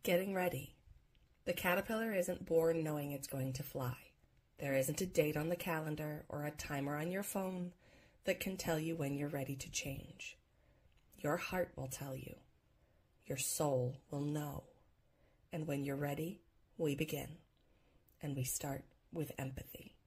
Getting ready. The caterpillar isn't born knowing it's going to fly. There isn't a date on the calendar or a timer on your phone that can tell you when you're ready to change. Your heart will tell you. Your soul will know. And when you're ready, we begin. And we start with empathy.